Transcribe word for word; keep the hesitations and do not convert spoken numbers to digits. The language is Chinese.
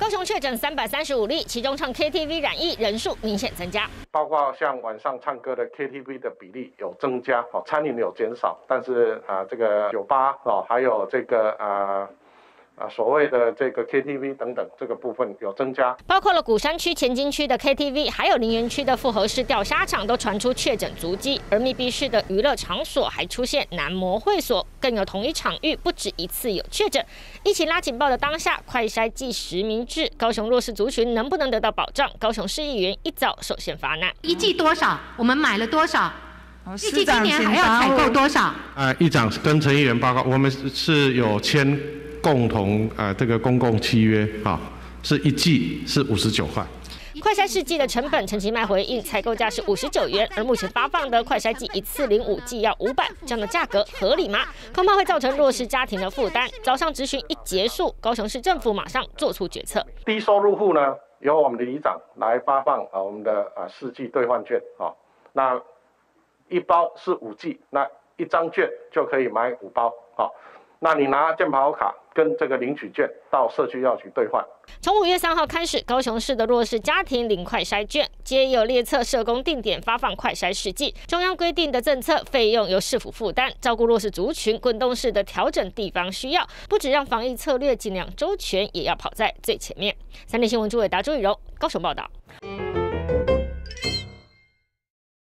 高雄确诊三百三十五例，其中唱 K T V 染疫人数明显增加， 包括像晚上唱歌的 K T V 的比例有增加，哦，餐饮有减少，但是啊，这个酒吧哦，还有这个啊。啊，所谓的这个 K T V 等等，这个部分有增加， 包括了鼓山区前金区的 K T V， 还有林园区的复合式钓虾场都传出确诊足迹，而密闭式的娱乐场所还出现男模会所，更有同一场域不止一次有确诊。疫情拉警报的当下，快筛计实名制，高雄弱势族群能不能得到保障？高雄市议员一早首先发难， 一剂多少？我们买了多少？预计今年还要采购多少？ 呃，议长跟陈议员报告，我们是有签。共同呃这个公共契约啊，是一剂是五十九块。 快筛试剂的成本，陈其迈回应，采购价是五十九元，而目前发放的快筛剂一次领五剂要五百，这样的价格合理吗？恐怕会造成弱势家庭的负担。早上质询一结束，高雄市政府马上做出决策， 低收入户呢，由我们的里长来发放啊我们的啊试剂兑换券啊，那一包是五剂，那一张券就可以买五包啊。那你拿健保卡跟这个领取券到社区药局兑换。 从五月三号开始，高雄市的弱势家庭领快筛券，皆有列册社工定点发放快筛试剂。中央规定的政策费用由市府负担，照顾弱势族群，滚动式的调整地方需要，不只让防疫策略尽量周全，也要跑在最前面。三立新闻朱伟达、朱雨柔高雄报道。